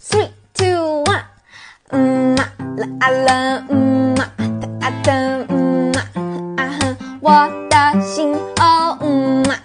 ，3 2 1，啦啊啦，啊哒啊哒，啊哼，我的心哦，